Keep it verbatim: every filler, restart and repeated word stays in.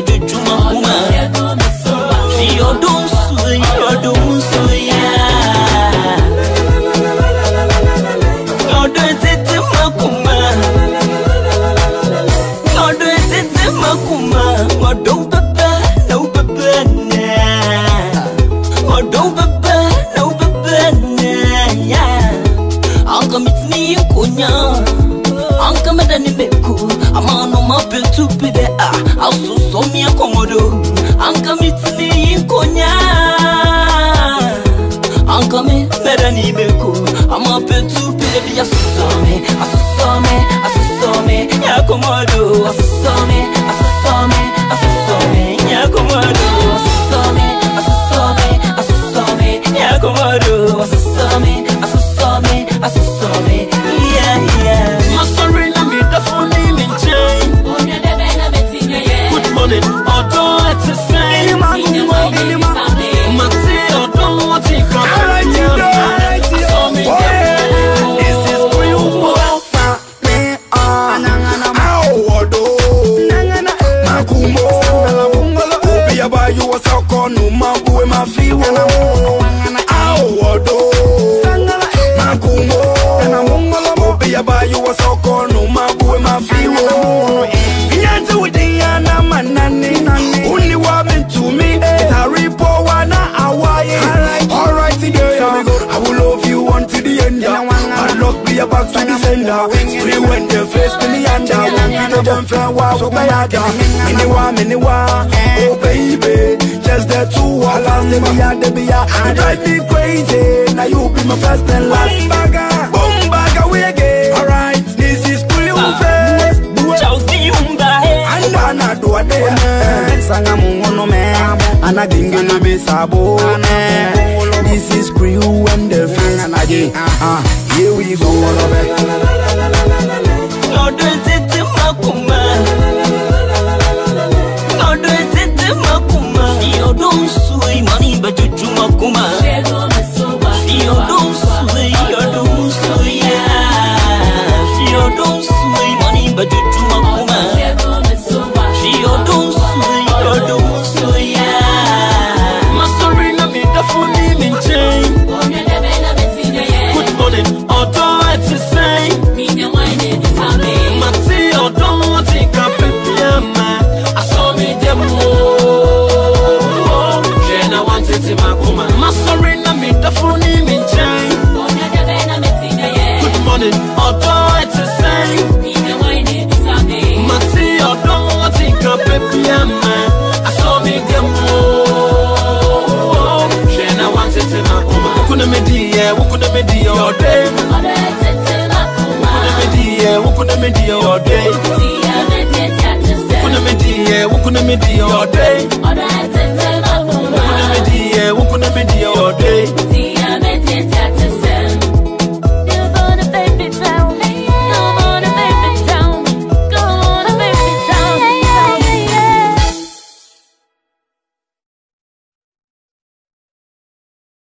bajujuma kuma. Your don't sway, your don't sway. Your don't it makuma. Your don't it makuma. What don't papa, no papa na. What don't papa, no papa na. Yeah. Uncle meet me kunya. Uncle me dani meku. Amano mape tu pide ah. Asu somi akomodo. Uncle meet me kunya. Uncle me medani meku. Ama pe tu pide bi asome. Asome, asome. Yakomodo. Asome, asome, asome. Yakomodo. Asome, asome, asome. Yakomodo. Asome, asome, asome. Yeah, yeah. Masorina me the funny me chain. Good morning, auto at the same. Mati auto what he come. This is for you. Makumbo. Obi aba you was so con no man boy my feel. Obi aba you was so con no man boy my feel. Yanzu with the yana manani. Only woman to me. It's a repo wana awaye. Alright today, I will love you until the end. I lock me back to the sender. Scream when the face me under. Won't you jump from wow so bad. Anyone, anyone. Oh baby, just the two. I lost the beer, the beer. You drive me crazy. Now you be my first and last. Boom bagger, we again. Alright, this is cool you face. Charles the Umba. And Anna do a day. Sanga mungono me. Anna dingulu be sabo. This is crew and the face. Ah, here we go. No do it makuma. No do it makuma. You don't sway money but you do makuma. You don't sway, you don't sway. You don't sway money but you do makuma. You don't sway, you don't sway. Masorina me the funny me chain. Good morning, auto at the same. Mati auto take up a piano. I saw me demo. Jena wanted to makuma. Masorina me the funny me chain. Good morning, auto at the same. Mati auto take up a piano. I saw me demo. Jena wanted to makuma. Kuna media, kuna media all day. Kuna media, kuna media all day. Kuna media, kuna media all day.